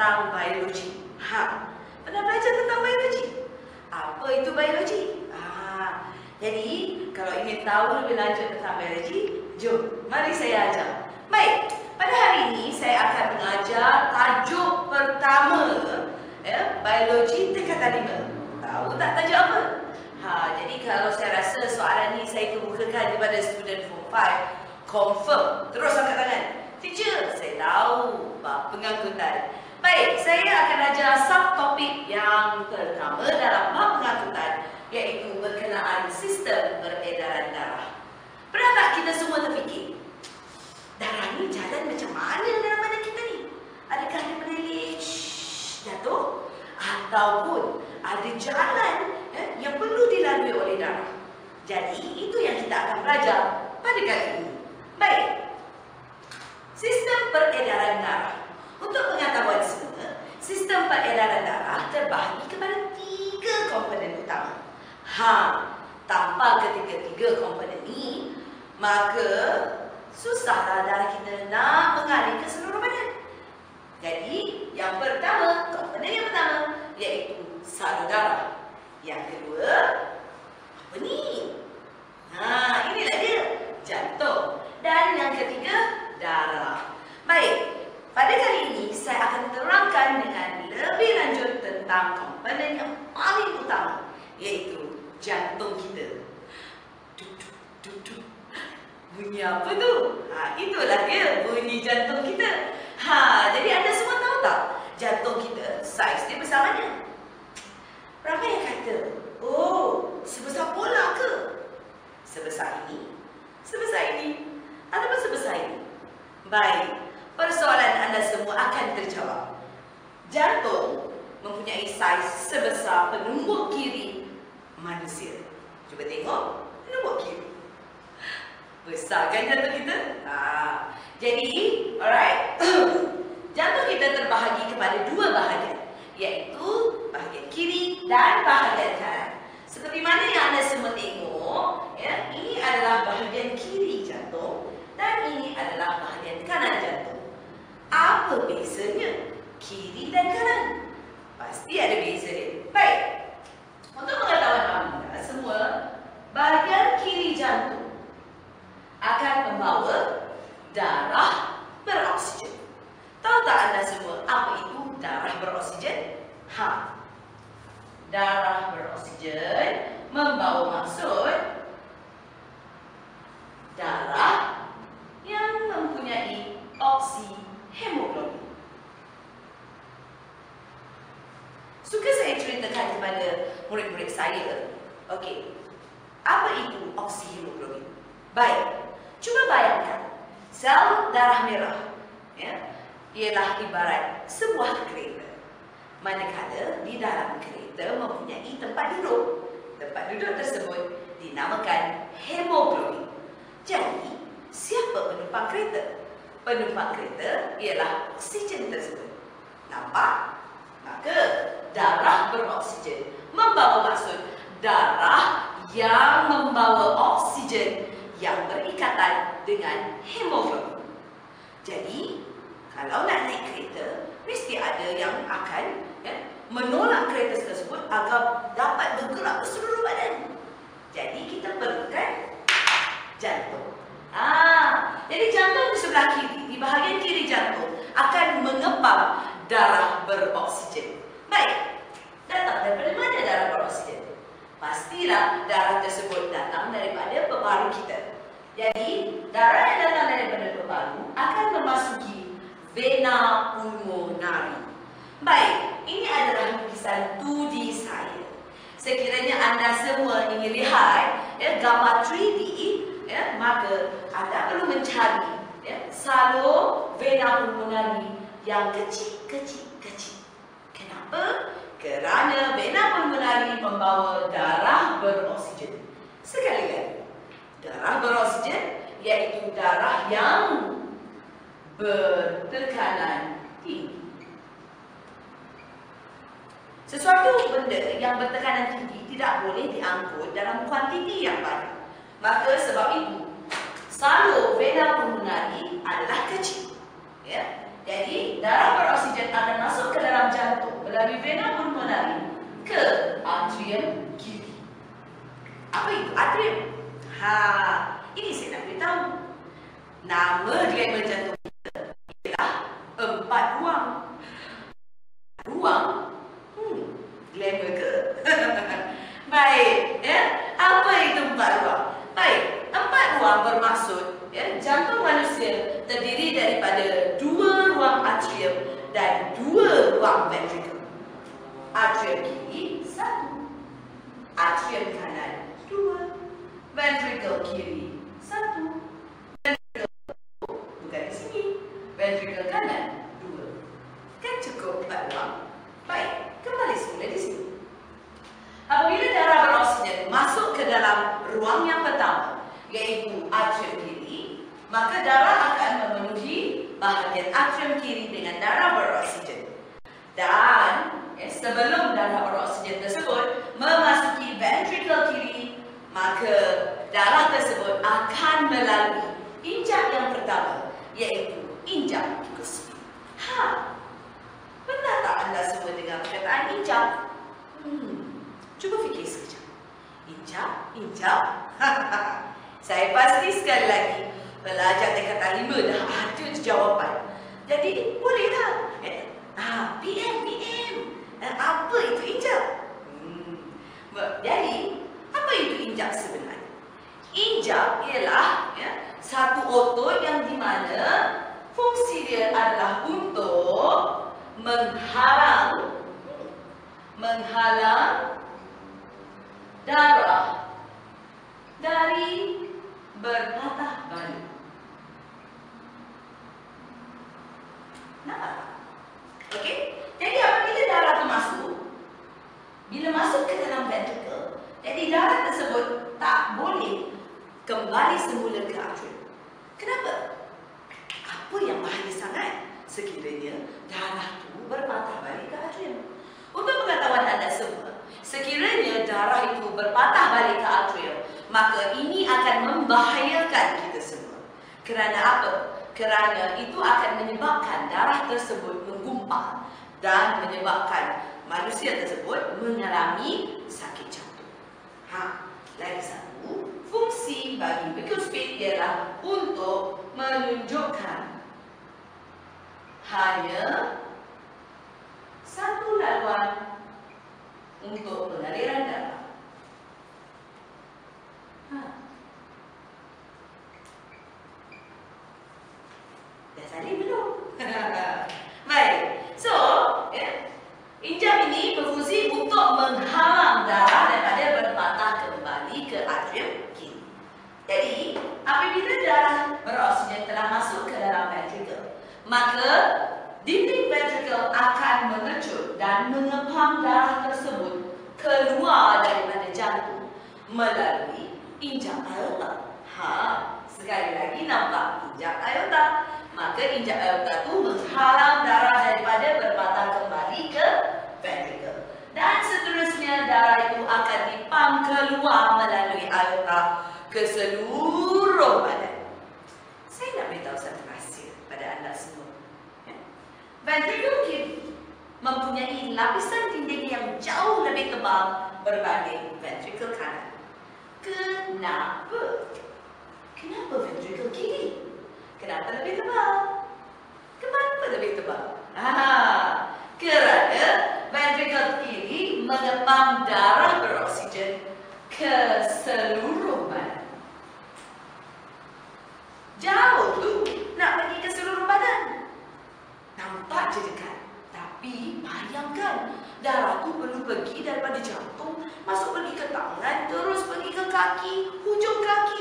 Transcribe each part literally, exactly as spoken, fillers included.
tentang biologi. Ha, pernah belajar tentang biologi? Apa itu biologi? Ha, jadi kalau ingin tahu lebih lanjut tentang biologi, jom, mari saya ajar. Baik, pada hari ini saya akan mengajar tajuk pertama, ya, biologi tingkatan lima. Tahu tak tajuk apa? Ha, jadi kalau saya rasa soalan ni saya kemukakan kepada student form lima, confirm, terus angkat tangan. Teacher, saya tahu bab pengangkutan. Baik, saya akan ajar subtopik yang pertama dalam bab pengangkutan, iaitu berkenaan sistem peredaran darah. Pernah tak kita semua terfikir, darah ni jalan macam mana dalam badan kita ni? Adakah dia menelih, jatuh? Ataupun ada jalan eh, yang perlu dilalui oleh darah? Jadi, itu yang kita akan belajar pada kali ini. Baik. Sistem peredaran darah. Untuk pengetahuan semua, sistem peredaran darah terbahagi kepada tiga komponen utama. Ha, tanpa ketiga-tiga komponen ini, maka susahlah darah kita nak mengalir ke seluruh badan. Jadi, yang pertama, komponen yang pertama, iaitu salur darah. Yang kedua, apa ni? Ha, inilah dia, jantung. Dan yang ketiga, darah. Baik, pada kali ini saya akan terangkan dengan lebih lanjut tentang komponen yang paling utama, iaitu jantung kita. Duduk, duduk. Bunyi apa tu? Ha, itulah dia bunyi jantung kita. Ha, jadi anda semua tahu tak jantung kita saiz dia besar mana? Ramai yang kata, oh, sebesar bola ke? Sebesar ini? Sebesar ini? Ataupun sebesar ini? Baik, persoalan anda semua akan terjawab. Jantung mempunyai saiz sebesar penumbuk kiri manusia. Cuba tengok penumbuk kiri. Besar kan jantung kita? Ha. Jadi, alright. Jantung kita terbahagi kepada dua bahagian, iaitu bahagian kiri dan bahagian kanan. Seperti mana yang anda semua tengok, ya, ini adalah bahagian kiri jantung dan ini adalah bahagian kanan jantung. Apa bezanya kiri dan kanan? Pasti ada beza dia. Baik, untuk pengetahuan anda semua, bahagian kiri jantung akan membawa darah beroksigen. Tahu tak anda semua apa itu darah beroksigen? Ha, darah beroksigen membawa maksud darah yang mempunyai oksihemoglobin. Suka saya ceritakan kepada murid-murid saya. Okey, apa itu oksihemoglobin? Baik, cuba bayangkan sel darah merah, ya, ialah ibarat sebuah kereta. Manakala di dalam kereta mempunyai tempat duduk. Tempat duduk tersebut dinamakan hemoglobin. Jadi, siapa penumpang kereta? Penumpang kereta ialah oksigen tersebut. Nampak? Maka, darah beroksigen membawa maksud darah yang membawa oksigen yang berikatan dengan hemoglobin. Jadi, kalau nak naik kereta, mesti ada yang akan, ya, menolak kereta tersebut agar dapat bergerak ke seluruh badan. Jadi, kita perlukan jantung. Ah, jadi jantung di sebelah kiri, di bahagian kiri jantung akan mengepam darah beroksigen. Baik, datang daripada mana darah beroksigen? Pastilah darah tersebut datang daripada peparu kita. Jadi, darah yang datang daripada peparu akan memasuki vena pulmonari. Baik, ini adalah lukisan dua D saya. Sekiranya anda semua ingin lihat, ya, gambar tiga D, ya, maka anda perlu mencari, ya, salur vena pulmonari yang kecil-kecil-kecil. Kenapa? Kerana vena pulmonari membawa darah beroksigen. Sekali lagi, darah beroksigen iaitu darah yang bertekanan tinggi. Sesuatu benda yang bertekanan tinggi tidak boleh diangkut dalam kuantiti yang banyak. Maka sebab itu, salur vena pulmonari adalah kecil. Ya? Jadi, darah beroksigen akan masuk ke ruang ventricle. Atrium kiri satu, atrium kanan dua, ventricle kiri satu, ventricle bukan di sini, ventricle kanan dua. Kan cukup empat ruang. Baik, kembali semula di sini. Apabila darah beroksigen masuk ke dalam ruang yang pertama, iaitu atrium kiri, maka darah akan memenuhi bahagian atrium kiri dengan darah beroksigen. Dan ya, sebelum darah beroksigen tersebut memasuki ventricle kiri, maka darah tersebut akan melalui injak yang pertama, iaitu injak tikus. Ha, benar tak anda semua dengar perkataan injak? Hmm, cuba fikir sekejap. Injak, injak. Saya pasti sekali lagi pelajar tingkatan lima dah ada jawapan. Jadi bolehlah. Eh, ah, P M, P M. Eh, apa itu injak? Hmm. Jadi apa itu injak sebenarnya? Injak ialah ya, satu otot yang di mana fungsi dia adalah untuk menghalang menghalang darah dari berpatah balik. Nampak? Okey? Jadi apabila darah itu masuk, bila masuk ke dalam ventricle, jadi darah tersebut tak boleh kembali semula ke atrium. Kenapa? Apa yang bahaya sangat sekiranya darah itu berpatah balik ke atrium? Untuk pengetahuan anda semua, sekiranya darah itu berpatah balik ke atrium, maka ini akan membahayakan kita semua. Kerana apa? Kerana itu akan menyebabkan darah tersebut menggumpal dan menyebabkan manusia tersebut mengalami sakit jantung. Ha, lagi satu, fungsi bagi bikuspid ialah untuk menunjukkan hanya satu laluan untuk pengaliran darah. Ha. Dah salin belum? Baik. So, ya, injak ini berfungsi untuk menghalang darah daripada berpatah kembali ke atrium kiri. Jadi, apabila darah beroksigen telah masuk ke dalam ventricle, maka dinding ventricle akan mengecut dan mengepam darah tersebut keluar daripada jantung melalui injak aorta. Ha, sekali lagi nampak injak aorta. Maka injak aorta itu menghalang darah daripada berpatah kembali ke ventricle. Dan seterusnya darah itu akan dipam keluar melalui aorta ke seluruh badan. Saya nak beritahu satu rahsia pada anda semua. Ya? Ventricle kiri mempunyai lapisan dinding yang jauh lebih tebal berbanding ventricle kanan. Kenapa? Kenapa ventricle kiri? Kenapa lebih tebal? Kenapa lebih tebal? Ah, kerana ventricle kiri mengepam darah beroksigen ke seluruh badan. Jauh tu nak pergi ke seluruh badan. Nampak je dekat. Tapi bayangkan, darah tu perlu pergi daripada jantung, masuk pergi ke tangan, terus pergi ke kaki, hujung kaki.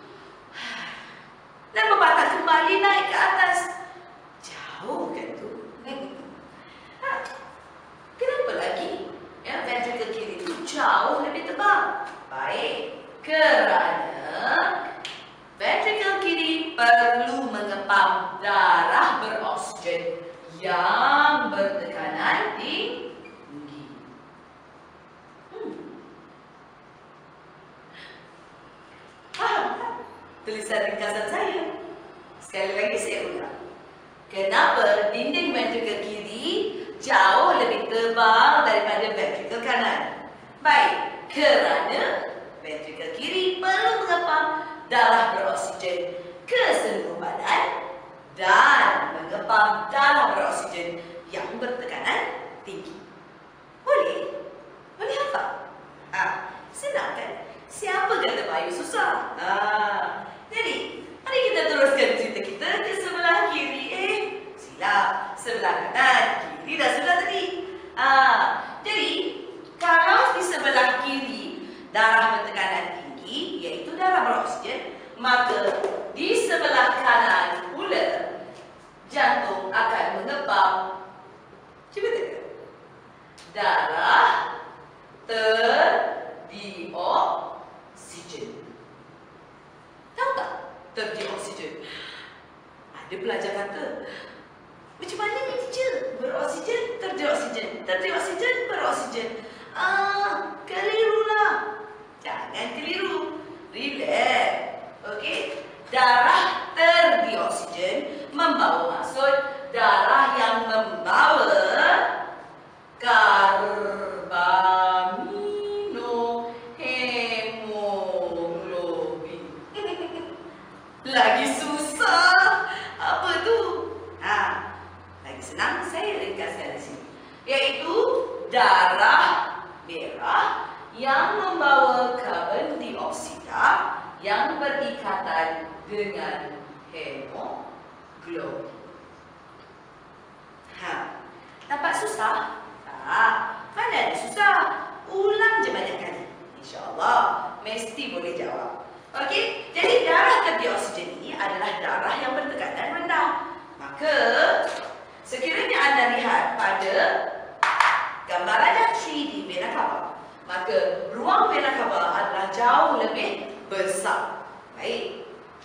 Dan berpatah kembali naik ke atas. Jauh kan tu? Ha, kenapa lagi? Ya, ventricle kiri itu jauh lebih tebal. Baik, kerana ventricle kiri perlu mengepam darah beroksigen yang bertekanan tinggi. Hmm. Faham tak tulisan ringkasan saya? Sekali lagi saya ulang. Kenapa dinding ventricle kiri jauh lebih tebal daripada ventricle kanan? Baik, kerana ventricle kiri perlu mengepam darah beroksigen ke seluruh badan dan mengepam darah beroksigen yang bertekanan tinggi. Boleh? Boleh apa? Ah, senang kan? Siapa kata bayu susah? Ah, jadi, mari kita teruskan cerita kita ke sebelah kiri. Eh, silap. Sebelah kanan. Kiri dah sudah tadi. darah terdioksigen. Tahu tak terdioksigen? Ada pelajar kata, macam mana ni teacher? Beroksigen, terdioksigen, terdioksigen, beroksigen. Ah, kelirulah. Jangan keliru. Relax. Okey? Darah terdioksigen membawa maksud darah yang membawa karbaminohemoglobin. Lagi susah. Apa tu? Ha, lagi senang saya ringkaskan di sini. Iaitu darah merah yang membawa karbon dioksida yang berikatan dengan hemoglobin. Ha, nampak susah? Tak, mana ada susah? Ulang je banyak kali. InsyaAllah mesti boleh jawab. Okey, jadi darah terdioksigen ini adalah darah yang bertekanan rendah. Maka sekiranya anda lihat pada gambaran tiga D vena cava, maka ruang vena cava adalah jauh lebih besar. Baik.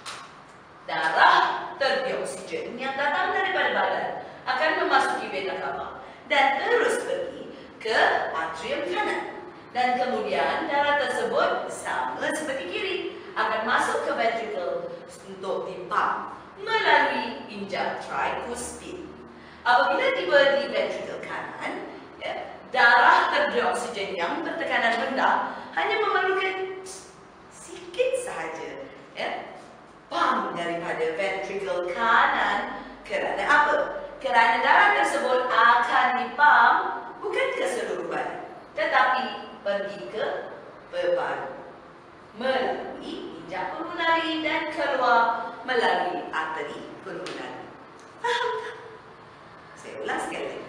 Darah terdioksigen yang datang daripada badan akan memasuki vena cava dan terus pergi ke atrium kanan. Dan kemudian darah tersebut sama seperti kiri akan masuk ke ventricle untuk dipump melalui injak tricuspid. Apabila tiba di ventricle kanan, ya, darah terdioksigen yang bertekanan rendah hanya memerlukan sedikit sahaja, ya, pump daripada ventricle kanan. Kerana apa? Kerana darah tersebut akan dipump bukan ke seluruh badan, tetapi pergi ke paru melalui injak pulmonari dan keluar melalui arteri pulmonari. Faham tak? Saya ulang sekali lagi.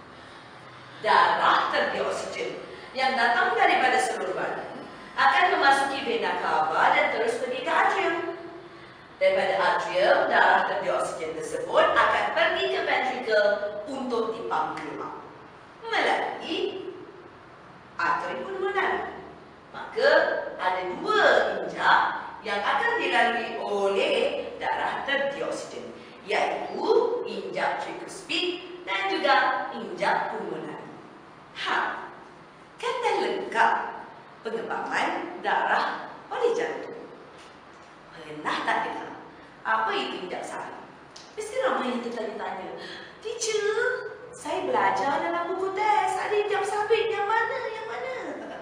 Darah terdioksigen yang datang daripada seluruh badan akan memasuki vena cava dan terus pergi ke atrium. Daripada atrium, darah terdioksigen tersebut akan pergi ke ventricle untuk dipump keluar melalui arteri pulmonari. Maka ada dua injak yang akan dilalui oleh darah terdioksigen, iaitu injak tricuspid dan juga injak pulmonari. Ha, kan dah lengkap pengembangan darah oleh jantung. Pernah tak dengar apa itu injak sabit? Mesti ramai yang tertanya-tanya, teacher, saya belajar dalam buku teks, ada injak sabit yang mana, yang mana?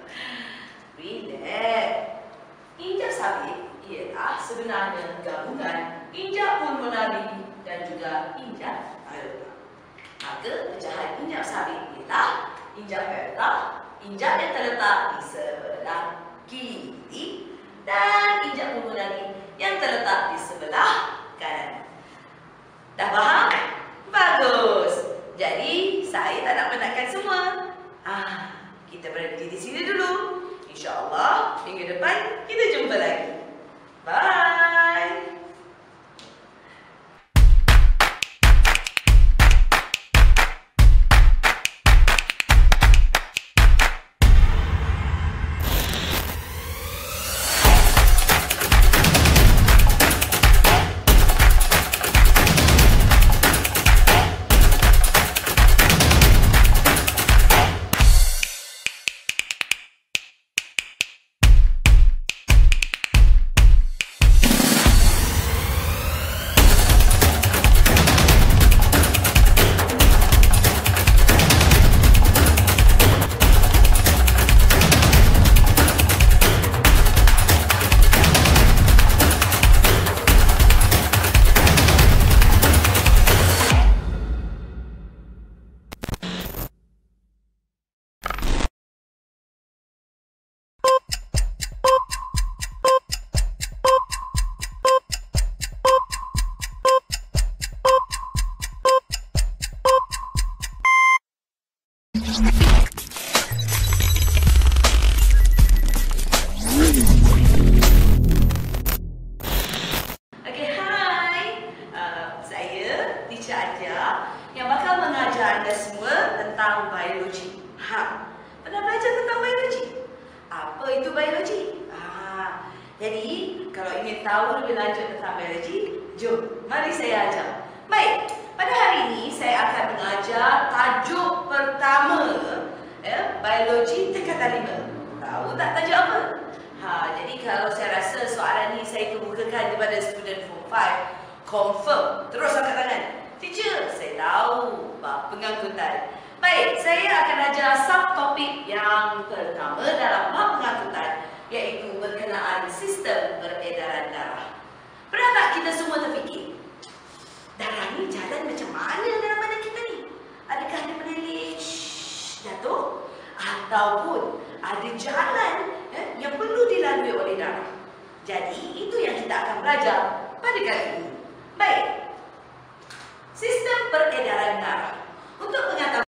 Relax. Injak sabit ialah sebenarnya gabungan injak pulmonari dan juga injak aorta. Maka pecahan injak sabit ialah injak aorta, injak yang terletak di sebelah kiri, dan injak pulmonari yang terletak di sebelah kanan. Dah faham? Bagus. Jadi, saya tak nak penatkan semua. Ah, kita berhenti di sini dulu. InsyaAllah, minggu depan kita jumpa lagi. Bye. Ha, pernah belajar tentang biologi? Apa itu biologi? Ha, jadi, kalau ingin tahu lebih lanjut tentang biologi, jom, mari saya ajar. Baik, pada hari ini saya akan mengajar tajuk pertama, ya, biologi tingkatan lima. Tahu tak tajuk apa? Ha, jadi kalau saya rasa soalan ni saya kemukakan kepada student form lima, confirm, terus angkat tangan. Teacher, saya tahu bab pengangkutan. Baik, saya akan ajar subtopik yang pertama dalam bab pengangkutan, iaitu berkenaan sistem peredaran darah. Pernah tak kita semua terfikir, darah ni jalan macam mana dalam badan kita ni? Adakah dia menelih, jatuh? Ataupun ada jalan eh, yang perlu dilalui oleh darah? Jadi, itu yang kita akan belajar pada kali ini. Baik, sistem peredaran darah. Untuk mengetahui